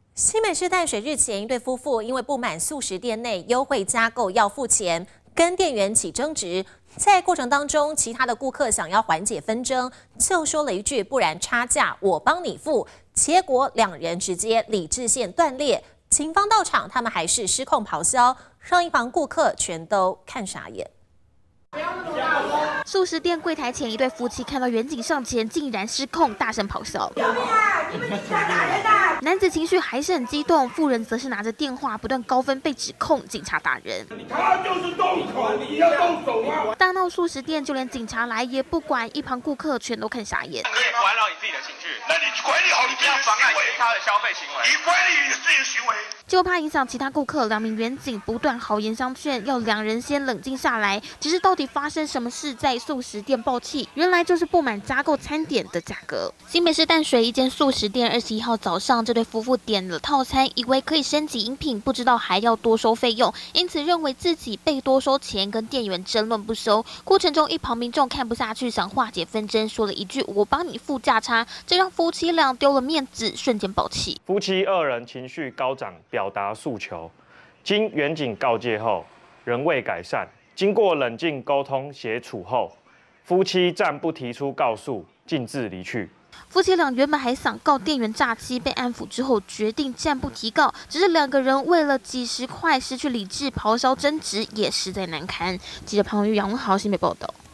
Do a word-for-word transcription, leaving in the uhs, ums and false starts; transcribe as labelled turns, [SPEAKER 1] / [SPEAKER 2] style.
[SPEAKER 1] 新北市淡水日前，一对夫妇因为不满素食店内优惠加购要付钱，跟店员起争执。在过程当中，其他的顾客想要缓解纷争，就说了一句“不然差价我帮你付”，结果两人直接理智线断裂。警方到场，他们还是失控咆哮，让一旁顾客全都看傻眼。
[SPEAKER 2] 素食店柜台前，一对夫妻看到远景上前，竟然失控，大声咆哮。救命啊！你们警察打人的！男子情绪还是很激动，妇人则是拿着电话不断高分，被指控警察打人。
[SPEAKER 3] 他就是动口，你要动手啊！
[SPEAKER 2] 大闹素食店，就连警察来也不管，一旁顾客全都看傻眼。
[SPEAKER 4] 可以管好你自己的情绪，
[SPEAKER 3] 那你管理好你自己的
[SPEAKER 4] 妨碍其他的消费行为，
[SPEAKER 3] 你管理你自己的行为。
[SPEAKER 2] 就怕影响其他顾客，两名员警不断好言相劝，要两人先冷静下来。只是到底发生什么事，在素食店爆气，原来就是不满加购餐点的价格。新北市淡水一间素食店，二十一号早上，这对夫妇点了套餐，以为可以升级饮品，不知道还要多收费用，因此认为自己被多收钱，跟店员争论不收。过程中，一旁民众看不下去，想化解纷争，说了一句“我帮你付价差”，这让夫妻俩丢了面子，瞬间爆气。
[SPEAKER 5] 夫妻二人情绪高涨。 表达诉求，经远警告诫后，仍未改善。经过冷静沟通协处后，夫妻暂不提出告诉，径自离去。
[SPEAKER 2] 夫妻俩原本还想告店员诈欺，被安抚之后决定暂不提告。只是两个人为了几十块失去理智，咆哮争执，也实在难堪。记者潘文玉、杨文豪新北报道。